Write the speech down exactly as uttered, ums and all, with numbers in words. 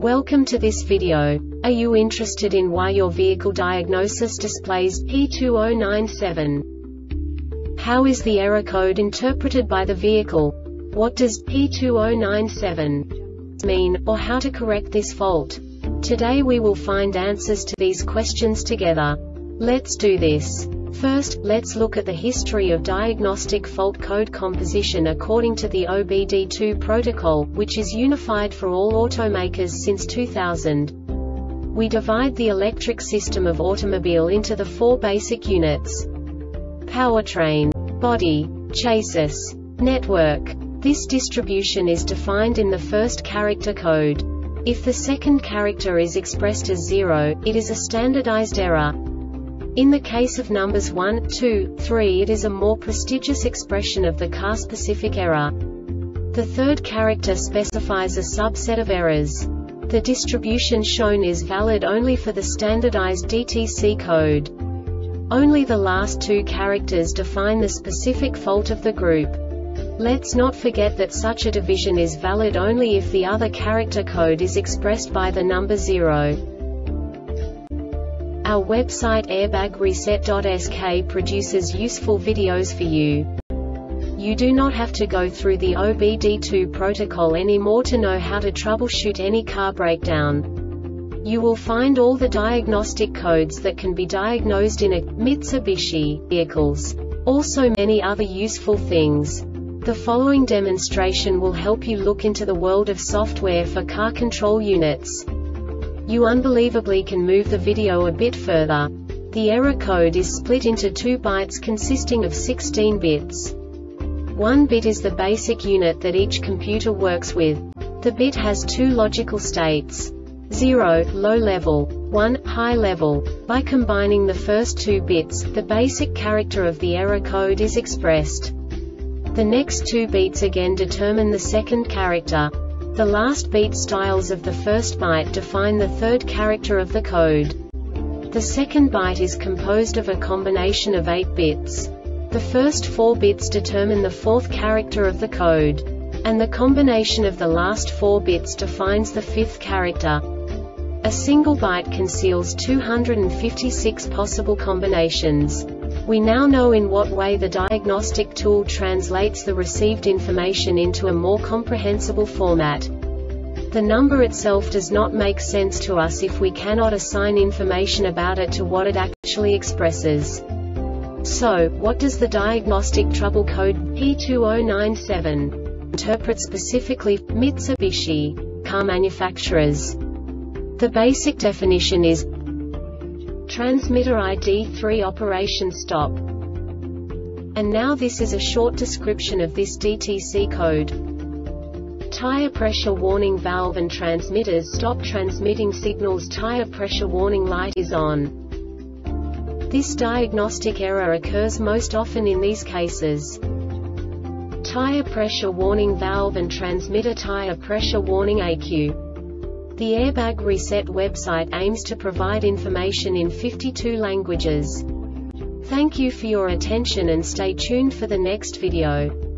Welcome to this video. Are you interested in why your vehicle diagnosis displays P two zero nine seven? How is the error code interpreted by the vehicle? What does P two zero nine seven mean, or how to correct this fault? Today we will find answers to these questions together. Let's do this. First, let's look at the history of diagnostic fault code composition according to the O B D two protocol, which is unified for all automakers since two thousand. We divide the electric system of automobile into the four basic units: powertrain, body, chassis, network. This distribution is defined in the first character code. If the second character is expressed as zero, it is a standardized error. In the case of numbers one, two, three, it is a more prestigious expression of the car-specific error. The third character specifies a subset of errors. The distribution shown is valid only for the standardized D T C code. Only the last two characters define the specific fault of the group. Let's not forget that such a division is valid only if the other character code is expressed by the number zero. Our website airbag reset dot S K produces useful videos for you. You do not have to go through the O B D two protocol anymore to know how to troubleshoot any car breakdown. You will find all the diagnostic codes that can be diagnosed in a Mitsubishi vehicles. Also many other useful things. The following demonstration will help you look into the world of software for car control units. You unbelievably can move the video a bit further. The error code is split into two bytes consisting of sixteen bits. One bit is the basic unit that each computer works with. The bit has two logical states: zero, low level, one, high level. By combining the first two bits, the basic character of the error code is expressed. The next two bits again determine the second character. The last beat styles of the first byte define the third character of the code. The second byte is composed of a combination of eight bits. The first four bits determine the fourth character of the code. And the combination of the last four bits defines the fifth character. A single byte conceals two hundred fifty-six possible combinations. We now know in what way the diagnostic tool translates the received information into a more comprehensible format. The number itself does not make sense to us if we cannot assign information about it to what it actually expresses. So, what does the diagnostic trouble code P two zero nine seven interpret specifically for Mitsubishi car manufacturers? The basic definition is transmitter I D three operation stop. And now this is a short description of this D T C code. Tire pressure warning valve and transmitters stop transmitting signals. Tire pressure warning light is on. This diagnostic error occurs most often in these cases: tire pressure warning valve and transmitter. Tire pressure warning A Q. The Airbag Reset website aims to provide information in fifty-two languages. Thank you for your attention and stay tuned for the next video.